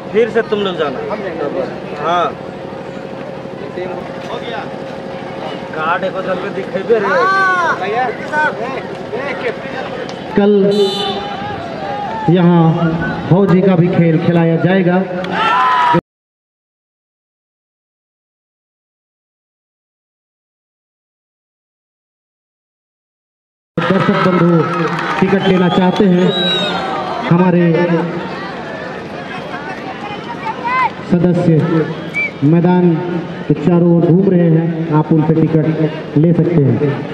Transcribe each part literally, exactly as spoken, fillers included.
फिर से तुम लोग जाना। हाँ कार्ड एक बार के दिखेबे रे। कल यहाँ फौजी का भी खेल खिलाया जाएगा। दर्शक बंधु टिकट लेना चाहते हैं, हमारे सदस्य मैदान के चारों ओर घूम रहे हैं, आप उनसे टिकट ले सकते हैं।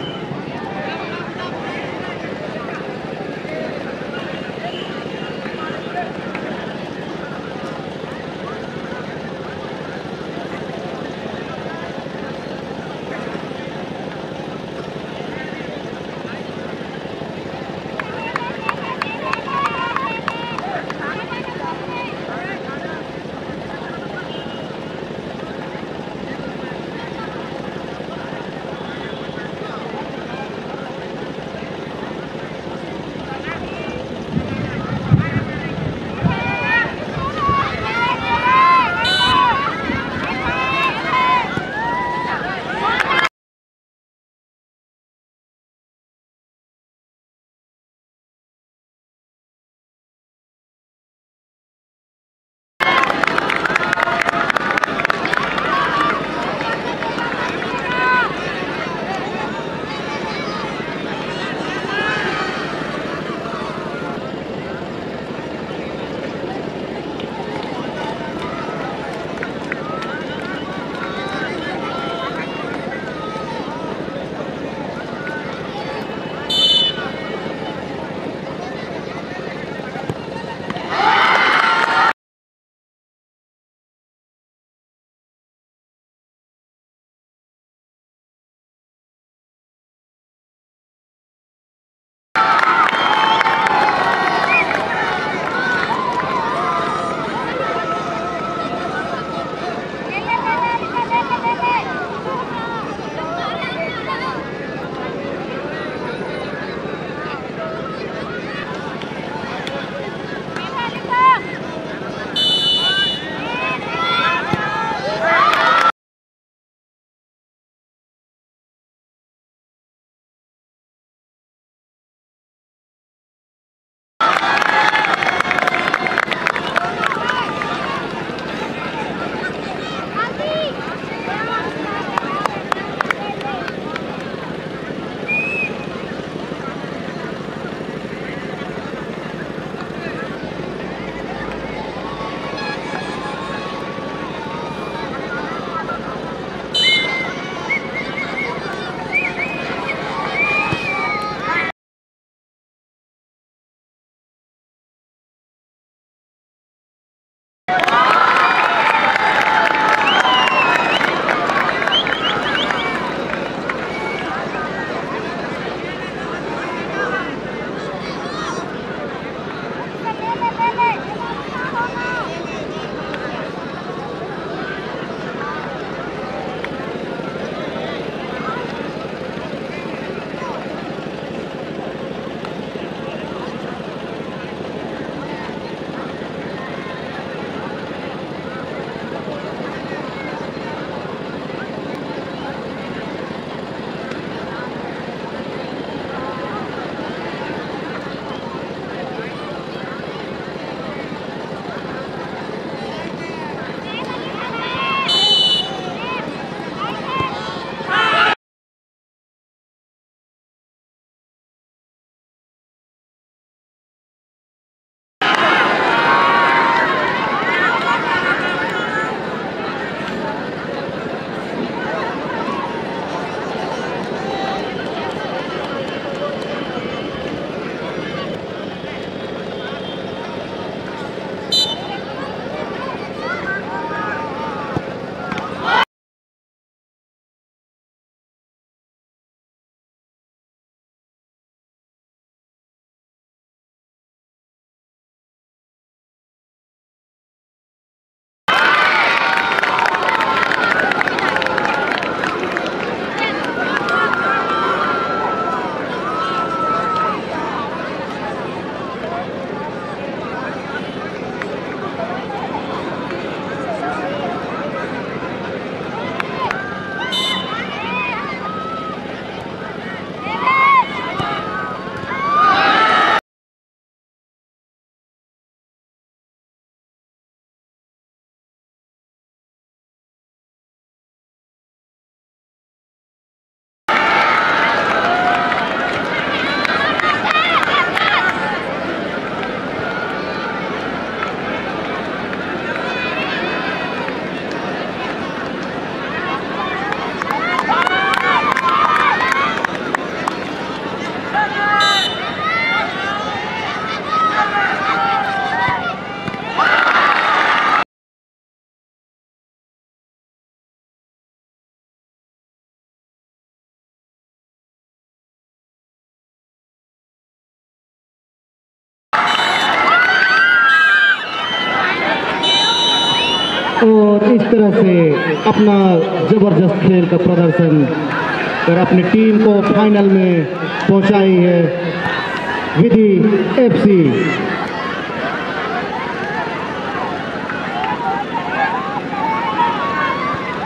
और इस तरह से अपना जबरदस्त खेल का प्रदर्शन कर अपनी टीम को फाइनल में पहुंचाई है विधि एफसी।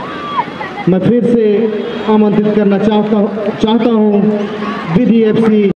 मैं फिर से आमंत्रित करना चाहता चाहता हूं विधि एफसी